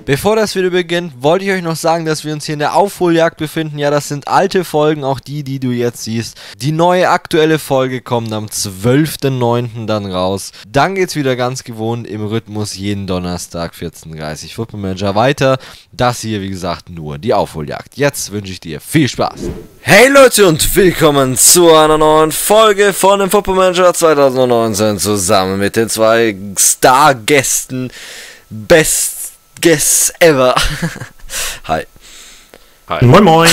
Bevor das Video beginnt, wollte ich euch noch sagen, dass wir uns hier in der Aufholjagd befinden. Ja, das sind alte Folgen, auch die, die du jetzt siehst. Die neue aktuelle Folge kommt am 12.09. dann raus. Dann geht's wieder ganz gewohnt im Rhythmus jeden Donnerstag 14:30 Uhr Football Manager weiter. Das hier, wie gesagt, nur die Aufholjagd. Jetzt wünsche ich dir viel Spaß. Hey Leute und willkommen zu einer neuen Folge von dem Football Manager 2019 zusammen mit den zwei Stargästen. Best Guess ever. Hi. Hi. Moin moin.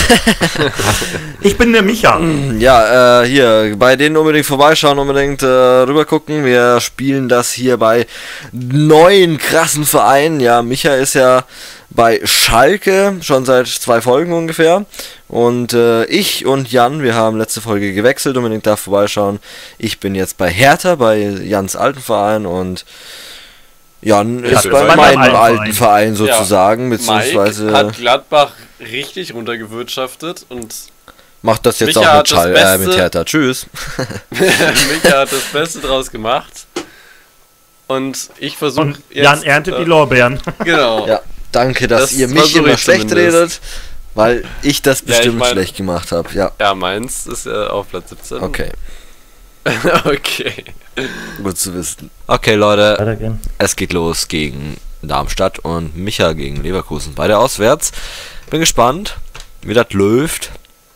Ich bin der Micha. Ja, hier, bei denen unbedingt vorbeischauen, unbedingt rüber gucken. Wir spielen das hier bei neuen krassen Vereinen. Ja, Micha ist ja bei Schalke, schon seit 2 Folgen ungefähr. Und ich und Jan, wir haben letzte Folge gewechselt, unbedingt da vorbeischauen. Ich bin jetzt bei Hertha, bei Jans alten Verein, und Jan ist bei meinem alten Verein sozusagen, ja, beziehungsweise Mike hat Gladbach richtig runtergewirtschaftet und macht das jetzt Micha auch mit Hertha. Tschüss. Micha hat das Beste draus gemacht und ich versuche jetzt... Jan erntet die Lorbeeren. Genau. Ja, danke, dass ihr mich immer schlecht redet, weil ich das bestimmt schlecht gemacht habe. Ja. Ja, meins ist ja auf Platz 17. Okay. Okay. Gut zu wissen. Okay, Leute, es geht los gegen Darmstadt und Micha gegen Leverkusen. Beide auswärts. Bin gespannt, wie das läuft.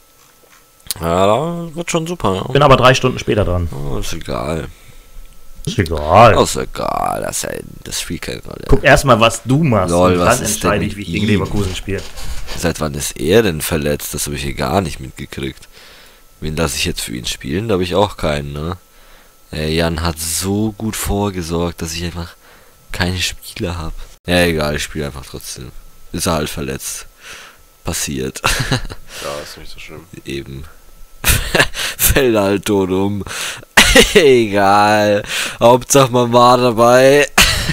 Ja, da wird schon super. Bin aber 3 Stunden später dran. Oh, ist egal. Ist egal. Ist egal, das ist ja das Weekend. Guck erstmal, was du machst. Lol, und was dann ist entscheide denn ich, wie ich gegen Leverkusen spiele. Seit wann ist er denn verletzt? Das habe ich hier gar nicht mitgekriegt. Wen lasse ich jetzt für ihn spielen? Da habe ich auch keinen, ne? Jan hat so gut vorgesorgt, dass ich einfach keine Spieler habe. Ja, egal, ich spiele einfach trotzdem. Ist er halt verletzt. Passiert. Ja, ist nicht so schlimm. Eben. Fällt halt tot um. Egal. Hauptsache man war dabei.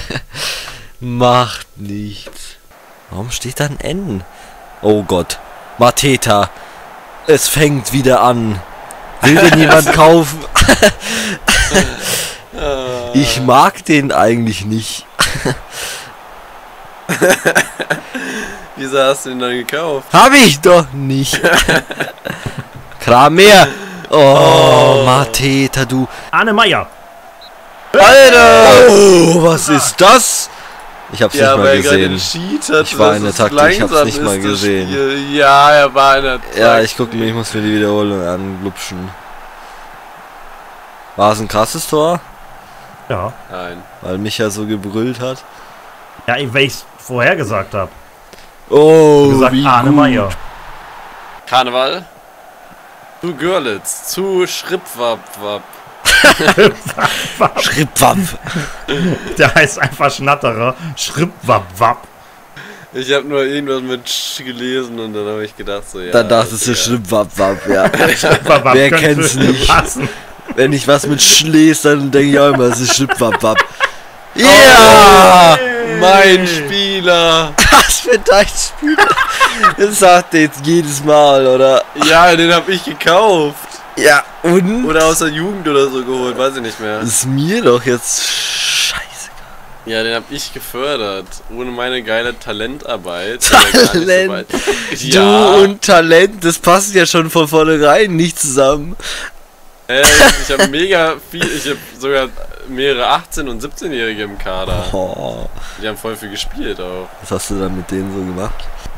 Macht nichts. Warum steht da ein N? Oh Gott. Mateta. Es fängt wieder an. Will denn jemand kaufen? Ich mag den eigentlich nicht. Wieso hast du ihn dann gekauft? Hab ich doch nicht. Kramer. Oh, Mateta, du. Arne Meyer. Alter! Oh, was ist das? Ich hab's nicht mal gesehen. Hat, ich war in der Taktik, ich hab's nicht mal gesehen. Ja, er war in der Taktik. Ja, ich muss mir die Wiederholung anglupschen. War es ein krasses Tor? Ja. Nein. Weil Micha so gebrüllt hat. Ja, weil ich's vorher gesagt habe. Oh, gesagt, wie Arne Meyer. Karneval. Zu Görlitz. Zu Schrippwapp. Schrippwapp. Der heißt einfach Schnatterer. Schrippwapp. Ich habe nur irgendwas mit Sch gelesen und dann habe ich gedacht so, ja. Dann dachtest du Schrippwapp, ja. Schrippwapp. Wer kennt's nicht? Passen. Wenn ich was mit Sch lese, dann denke ich auch immer, es ist Schrippwapp. Ja! Mein Spieler! Was für dein Spieler? Das sagt er jetzt jedes Mal, oder? Ja, den habe ich gekauft. Ja, und? Oder aus der Jugend oder so geholt, weiß ich nicht mehr. Ist mir doch jetzt scheißegal. Ja, den habe ich gefördert. Ohne meine geile Talentarbeit. Talent? Ja. Du und Talent, das passt ja schon von vornherein nicht zusammen. Ich habe mega viel, ich habe sogar mehrere 18- und 17-Jährige im Kader. Oh. Die haben voll viel gespielt auch. Was hast du dann mit denen so gemacht?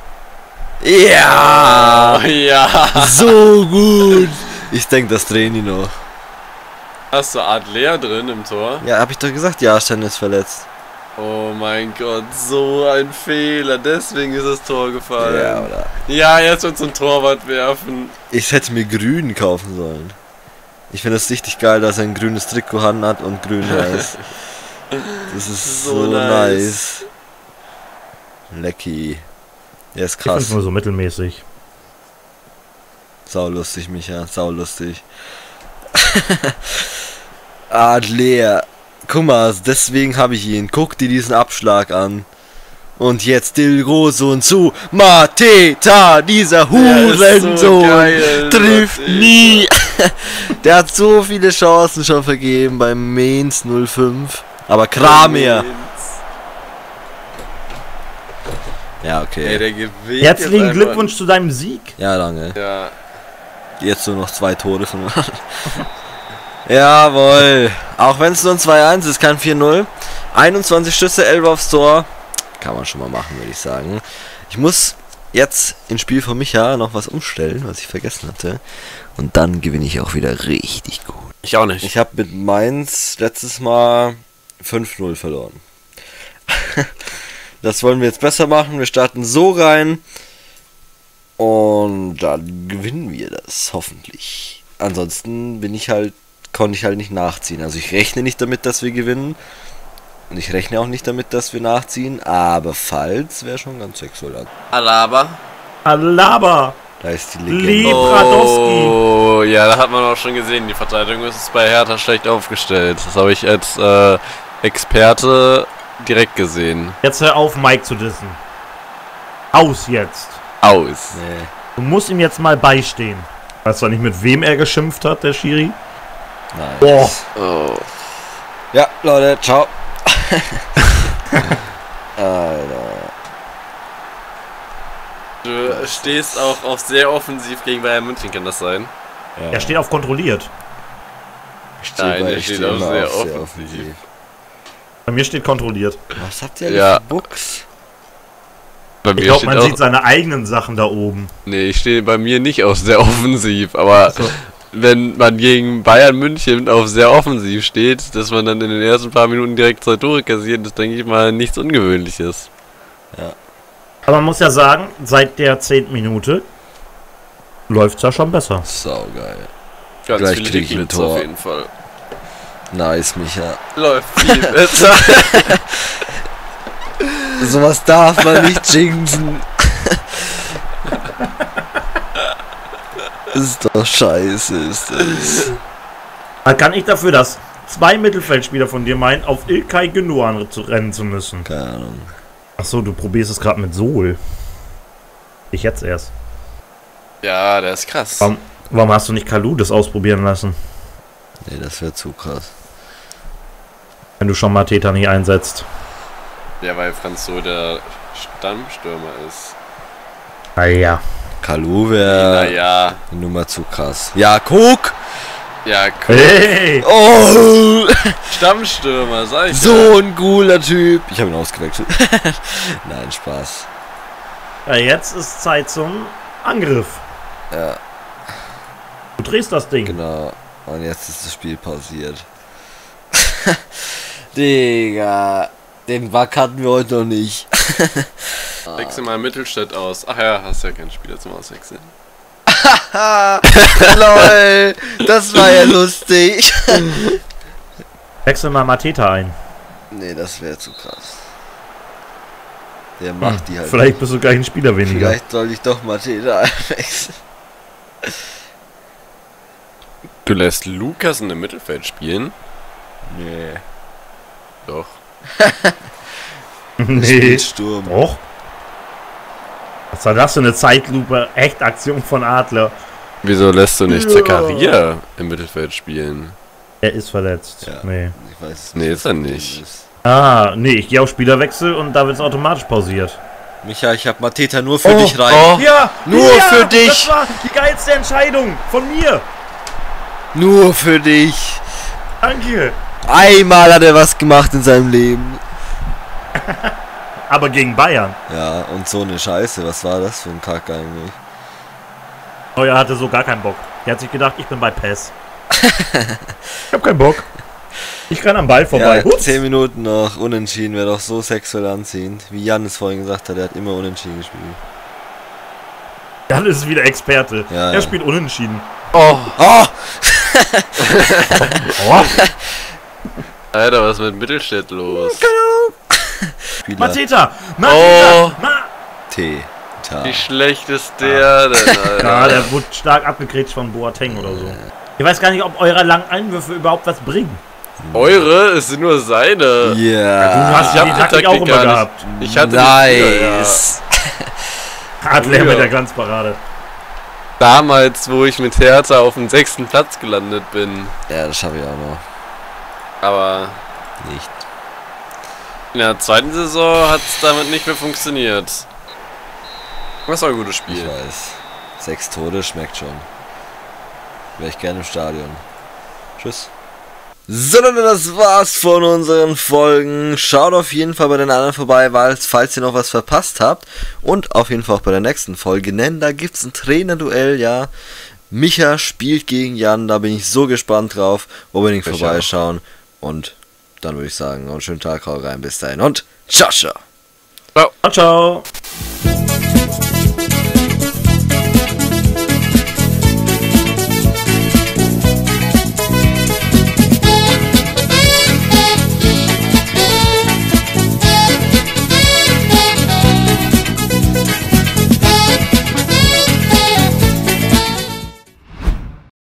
Ja! Oh, ja! So gut! Ich denke, das drehen die noch. Hast du Adler drin im Tor? Ja, hab ich doch gesagt, ja, Stein ist verletzt. Oh mein Gott, so ein Fehler. Deswegen ist das Tor gefallen. Ja, oder? Ja, jetzt wird zum Torwart werfen. Ich hätte mir grün kaufen sollen. Ich finde es richtig geil, dass er ein grünes Trikot hat und grün heißt. Das ist so nice. Lecky. Der ist krass. Ich find's nur so mittelmäßig. Saulustig, Micha, saulustig. Adler. Guck mal, deswegen habe ich ihn. Guck dir diesen Abschlag an. Und jetzt Dilrosun zu Mateta, dieser Hurensohn, so trifft nie. Der hat so viele Chancen schon vergeben beim Mainz 05. Aber Kramer. Ja, okay. Ey, der gewinnt. Herzlichen jetzt Glückwunsch zu deinem Sieg. Ja, danke. einfach. Ja. Jetzt nur noch 2 Tore von mir. Jawohl. Auch wenn es nur ein 2-1 ist, kein 4-0. 21 Schüsse, 11 aufs Tor. Kann man schon mal machen, würde ich sagen. Ich muss jetzt ins Spiel von Micha noch was umstellen, was ich vergessen hatte. Und dann gewinne ich auch wieder richtig gut. Ich auch nicht. Ich habe mit Mainz letztes Mal 5-0 verloren. Das wollen wir jetzt besser machen. Wir starten so rein. Und dann gewinnen wir das, hoffentlich. Ansonsten konnte ich halt nicht nachziehen. Also ich rechne nicht damit, dass wir gewinnen. Und ich rechne auch nicht damit, dass wir nachziehen. Aber falls, wäre schon ganz sexuell. Alaba. Alaba. Da ist die Legende. Lebradowski. Oh, ja, da hat man auch schon gesehen, die Verteidigung ist bei Hertha schlecht aufgestellt. Das habe ich als Experte direkt gesehen. Jetzt hör auf, Mike zu dissen. Aus jetzt. Aus. Nee. Du musst ihm jetzt mal beistehen. Weißt du nicht, mit wem er geschimpft hat, der Schiri? Nein. Boah. Oh. Ja, Leute, ciao. Alter. Du stehst auch auf sehr offensiv gegen Bayern München, kann das sein? Ja. Er steht auf kontrolliert. Nein, der Ich steht stehe auch immer sehr auf offensiv. Bei mir steht kontrolliert. Was habt ihr Ja. für Buchs? Bei Ich mir glaube, steht man auch, sieht seine eigenen Sachen da oben. nee, ich stehe bei mir nicht auf sehr offensiv, aber So. wenn man gegen Bayern München auf sehr offensiv steht, dass man dann in den ersten paar Minuten direkt 2 Tore kassiert, ist, denke ich mal, nichts Ungewöhnliches. Aber man muss ja sagen, seit der 10. Minute läuft es ja schon besser. Saugeil. Ganz Gleich viele krieg ich ein Hits Tor. auf jeden Fall. Nice, Micha. Läuft viel besser. Sowas darf man nicht jinxen. Das ist doch scheiße, ist das. Da kann ich dafür, dass 2 Mittelfeldspieler von dir meinen, auf Ilkay Gündoğan rennen zu müssen. Keine Ahnung. Achso, du probierst es gerade mit Sol. Ich jetzt erst. Ja, der ist krass. Warum hast du nicht Kalou das ausprobieren lassen? Nee, das wäre zu krass. Wenn du schon Mateta nicht einsetzt. Ja, weil Franz so der Stammstürmer ist. Ah ja. Kalu wäre Naja. eine Nummer zu krass. Ja, guck! Ja, cool. Hey! Oh! Stammstürmer, sag ich. So ein cooler Typ. Ich habe ihn ausgewechselt. Nein, Spaß. Ja, jetzt ist Zeit zum Angriff. Ja, Du drehst das Ding. genau. Und jetzt ist das Spiel pausiert. Digga. Den Bug hatten wir heute noch nicht. Wechsel mal Mittelstädt aus. Ach ja, hast ja keinen Spieler zum Auswechseln. Lol. Das war ja lustig. Wechsel mal Mateta ein. Nee, das wäre zu krass. Der macht die halt. Vielleicht bist du gleich ein Spieler weniger. Vielleicht soll ich doch Mateta einwechseln. Du lässt Lukas in dem Mittelfeld spielen? Nee. Doch. Nee. Sturm. Doch. Was war das für eine Zeitlupe? Echt Aktion von Adler. Wieso lässt du nicht Ja. Zakaria im Mittelfeld spielen? Er ist verletzt. Ja. Nee. Ich weiß es Nee, nicht, ist er was das nicht. ist. Nee, ich gehe auf Spielerwechsel und da wird es automatisch pausiert. Micha, ich hab Mateta nur für dich rein. Oh. Ja! Nur für dich. Das war die geilste Entscheidung von mir! Nur für dich. Danke! Einmal hat er was gemacht in seinem Leben. Aber gegen Bayern. Ja, und so eine Scheiße. Was war das für ein Kack eigentlich? Neuer hatte so gar keinen Bock. Der hat sich gedacht, ich bin bei PES. Ich hab keinen Bock. Ich renn am Ball vorbei. Ja, Hups. 10 Minuten noch. Unentschieden wäre doch so sexuell anziehend. Wie Jan es vorhin gesagt hat, er hat immer unentschieden gespielt. Dann ist es wieder Experte. Ja, Er ja. spielt unentschieden. Oh! Oh! Oh. Alter, was ist mit Mittelstädt los? Spieler Mateta! Oh. Mateta! T. Ta. Wie schlecht ist der denn, Alter? Ja, der wurde stark abgegrätscht von Boateng oder so. Ich weiß gar nicht, ob eure langen Einwürfe überhaupt was bringen. Eure? Es sind nur seine. Ja. Du hast ich hab die die Taktik Taktik auch immer gar nicht. gehabt. Ich hatte die früher, ja. Nice. Adler Früher. mit der Glanzparade. Damals, wo ich mit Hertha auf dem 6. Platz gelandet bin. Ja, das schaffe ich auch noch. Aber Nicht. in der zweiten Saison hat es damit nicht mehr funktioniert. Was war ein gutes Ich Spiel. weiß. 6 Tode schmeckt schon. Wäre ich gerne im Stadion. Tschüss. So, Leute, das war's von unseren Folgen. Schaut auf jeden Fall bei den anderen vorbei, falls ihr noch was verpasst habt. Und auf jeden Fall auch bei der nächsten Folge, denn da gibt's ein Trainerduell, ja. Micha spielt gegen Jan, da bin ich so gespannt drauf. Unbedingt vorbeischauen. Und dann würde ich sagen, noch einen schönen Tag, haut rein, bis dahin und ciao, ciao. Ciao. Ciao, ciao.